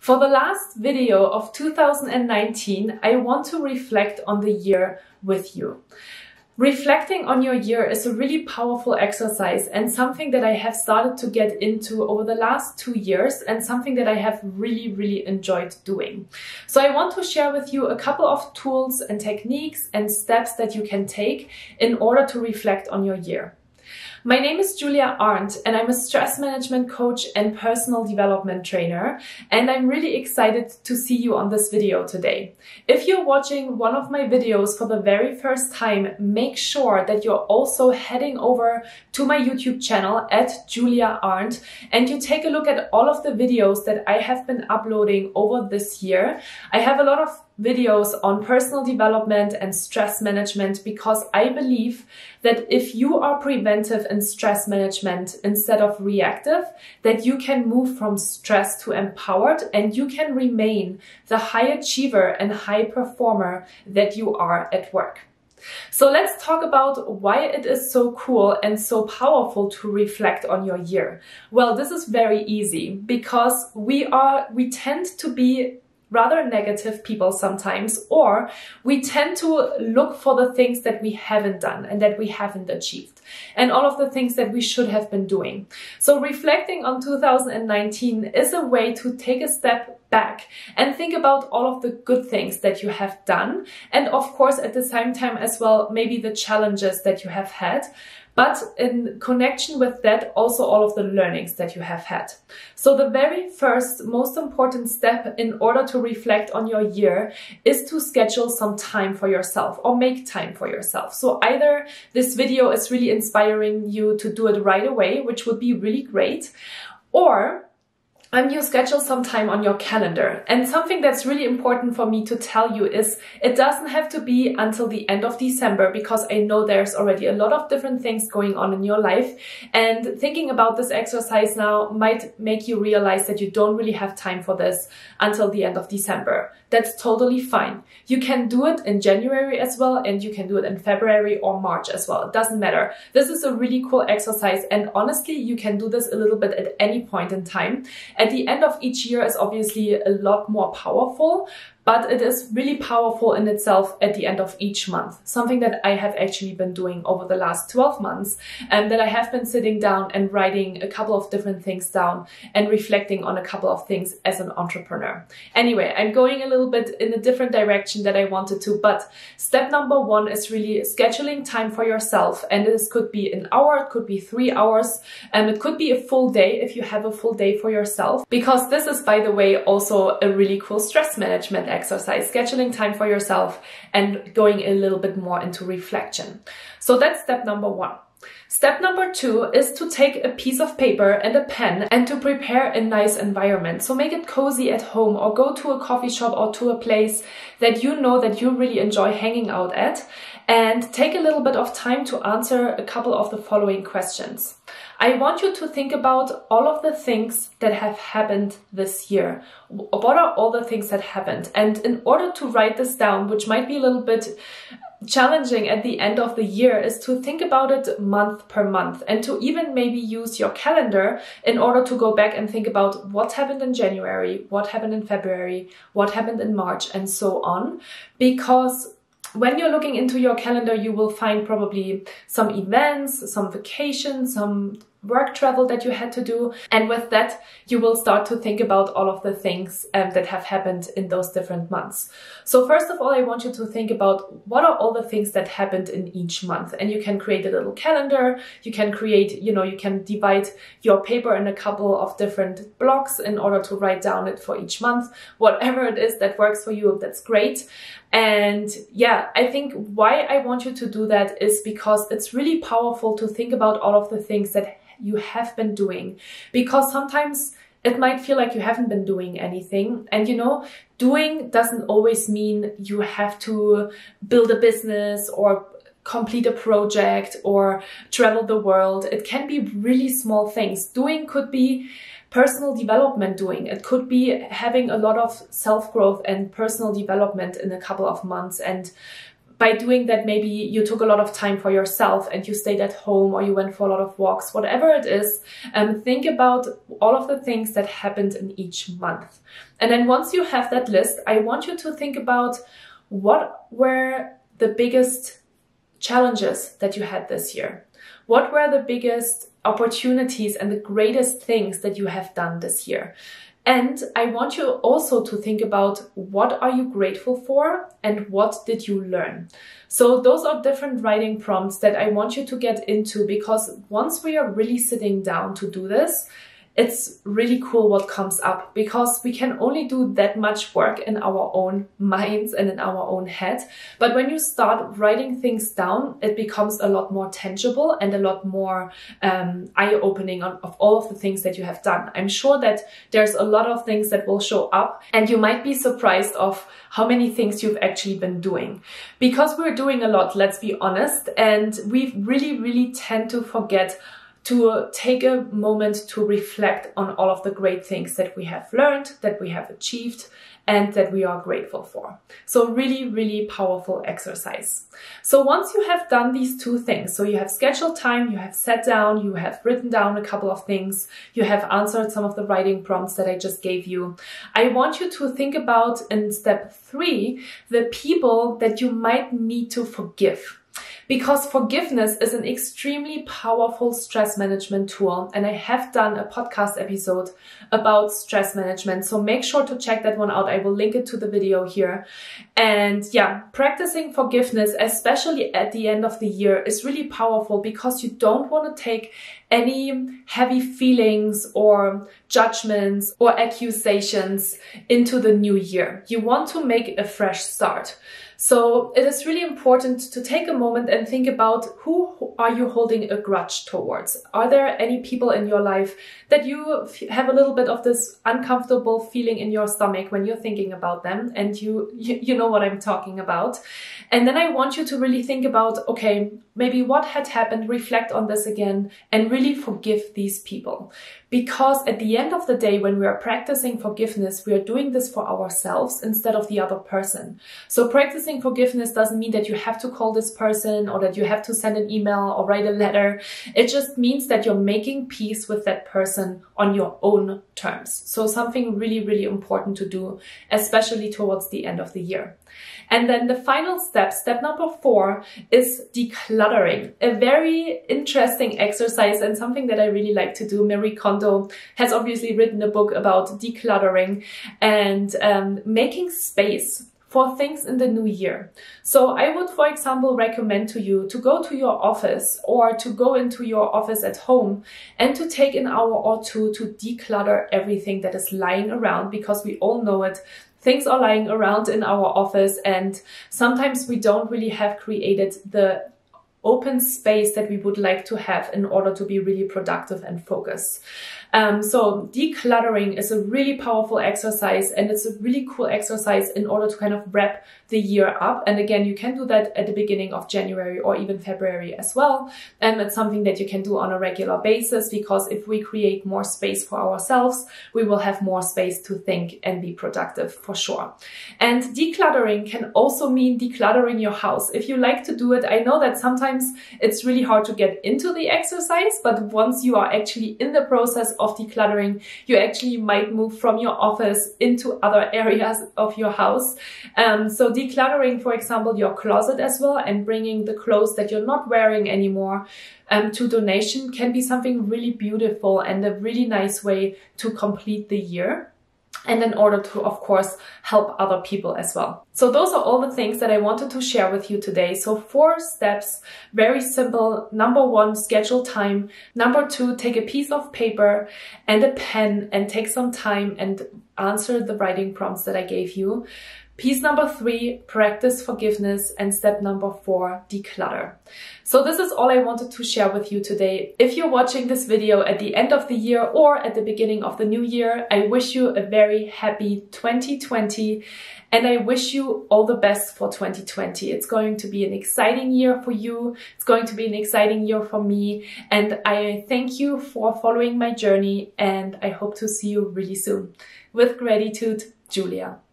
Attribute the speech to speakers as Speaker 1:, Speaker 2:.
Speaker 1: For the last video of 2019, I want to reflect on the year with you. Reflecting on your year is a really powerful exercise and something that I have started to get into over the last 2 years and something that I have really enjoyed doing. So I want to share with you a couple of tools and techniques and steps that you can take in order to reflect on your year. My name is Julia Arndt and I'm a stress management coach and personal development trainer, and I'm really excited to see you on this video today. If you're watching one of my videos for the very first time, make sure that you're also heading over to my YouTube channel at Julia Arndt and you take a look at all of the videos that I have been uploading over this year. I have a lot of videos on personal development and stress management because I believe that if you are preventive in stress management instead of reactive, that you can move from stress to empowered and you can remain the high achiever and high performer that you are at work. So let's talk about why it is so cool and so powerful to reflect on your year. Well, this is very easy because we tend to be rather negative people sometimes, or we tend to look for the things that we haven't done and that we haven't achieved and all of the things that we should have been doing. So reflecting on 2019 is a way to take a step back and think about all of the good things that you have done. And of course, at the same time as well, maybe the challenges that you have had. But in connection with that, also all of the learnings that you have had. So the very first, most important step in order to reflect on your year is to schedule some time for yourself or make time for yourself. So either this video is really inspiring you to do it right away, which would be really great, or you schedule some time on your calendar. And something that's really important for me to tell you is it doesn't have to be until the end of December, because I know there's already a lot of different things going on in your life. And thinking about this exercise now might make you realize that you don't really have time for this until the end of December. That's totally fine. You can do it in January as well, and you can do it in February or March as well. It doesn't matter. This is a really cool exercise, and honestly, you can do this a little bit at any point in time. At the end of each year is obviously a lot more powerful, but it is really powerful in itself at the end of each month. Something that I have actually been doing over the last 12 months, and that I have been sitting down and writing a couple of different things down and reflecting on a couple of things as an entrepreneur. Anyway, I'm going a little bit in a different direction that I wanted to, but step number one is really scheduling time for yourself. And this could be an hour, it could be 3 hours, and it could be a full day if you have a full day for yourself, because this is, by the way, also a really cool stress management exercise, scheduling time for yourself and going a little bit more into reflection. So that's step number one. Step number two is to take a piece of paper and a pen and to prepare a nice environment. So make it cozy at home, or go to a coffee shop or to a place that you know that you really enjoy hanging out at, and take a little bit of time to answer a couple of the following questions. I want you to think about all of the things that have happened this year. What are all the things that happened? And in order to write this down, which might be a little bit challenging at the end of the year, is to think about it month per month, and to even maybe use your calendar in order to go back and think about what happened in January, what happened in February, what happened in March, and so on. Because when you're looking into your calendar, you will find probably some events, some vacations, some work travel that you had to do. And with that, you will start to think about all of the things that have happened in those different months. So first of all, I want you to think about what are all the things that happened in each month. And you can create a little calendar. You can create, you can divide your paper in a couple of different blocks in order to write down it for each month. Whatever it is that works for you, that's great. And yeah, I think why I want you to do that is because it's really powerful to think about all of the things that you have been doing, because sometimes it might feel like you haven't been doing anything. And doing doesn't always mean you have to build a business or complete a project or travel the world. It can be really small things. Doing could be personal development doing. It could be having a lot of self-growth and personal development in a couple of months, and by doing that, maybe you took a lot of time for yourself and you stayed at home, or you went for a lot of walks, whatever it is. Think about all of the things that happened in each month. And then once you have that list, I want you to think about what were the biggest challenges that you had this year. What were the biggest opportunities and the greatest things that you have done this year? And I want you also to think about what are you grateful for and what did you learn? So those are different writing prompts that I want you to get into, because once we are really sitting down to do this, it's really cool what comes up, because we can only do that much work in our own minds and in our own head. But when you start writing things down, it becomes a lot more tangible and a lot more eye-opening of all of the things that you have done. I'm sure that there's a lot of things that will show up, and you might be surprised of how many things you've actually been doing. Because we're doing a lot, let's be honest, and we really tend to forget to take a moment to reflect on all of the great things that we have learned, that we have achieved, and that we are grateful for. So really powerful exercise. So once you have done these two things, so you have scheduled time, you have sat down, you have written down a couple of things, you have answered some of the writing prompts that I just gave you, I want you to think about, in step 3, the people that you might need to forgive. Because forgiveness is an extremely powerful stress management tool, and I have done a podcast episode about stress management, so make sure to check that one out. I will link it to the video here. And yeah, practicing forgiveness, especially at the end of the year, is really powerful, because you don't want to take any heavy feelings or judgments or accusations into the new year. You want to make a fresh start. So it is really important to take a moment and think about, who are you holding a grudge towards? Are there any people in your life that you have a little bit of this uncomfortable feeling in your stomach when you're thinking about them? And you know what I'm talking about. And then I want you to really think about, okay, maybe what had happened, reflect on this again, and really forgive these people. Because at the end of the day, when we are practicing forgiveness, we are doing this for ourselves instead of the other person. So practicing forgiveness doesn't mean that you have to call this person, or that you have to send an email or write a letter. It just means that you're making peace with that person on your own terms. So something really important to do, especially towards the end of the year. And then the final step, step number 4, is decluttering. A very interesting exercise and something that I really like to do. Marie Kondo has obviously written a book about decluttering and making space for things in the new year. So I would, for example, recommend to you to go to your office, or to go into your office at home and to take an hour or two to declutter everything that is lying around, because we all know it. Things are lying around in our office, and sometimes we don't really have created the open space that we would like to have in order to be really productive and focused. So decluttering is a really powerful exercise, and it's a really cool exercise in order to kind of wrap the year up. And again, you can do that at the beginning of January or even February as well. And it's something that you can do on a regular basis, because if we create more space for ourselves, we will have more space to think and be productive for sure. And decluttering can also mean decluttering your house. If you like to do it, I know that sometimes it's really hard to get into the exercise, but once you are actually in the process of decluttering, you actually might move from your office into other areas of your house. So decluttering, for example, your closet as well, and bringing the clothes that you're not wearing anymore to donation, can be something really beautiful and a really nice way to complete the year. And in order to, of course, help other people as well. So those are all the things that I wanted to share with you today. So 4 steps, very simple. Number 1, schedule time. Number 2, take a piece of paper and a pen and take some time and answer the writing prompts that I gave you. Piece number 3, practice forgiveness. And step number 4, declutter. So this is all I wanted to share with you today. If you're watching this video at the end of the year or at the beginning of the new year, I wish you a very happy 2020. And I wish you all the best for 2020. It's going to be an exciting year for you. It's going to be an exciting year for me. And I thank you for following my journey. And I hope to see you really soon. With gratitude, Julia.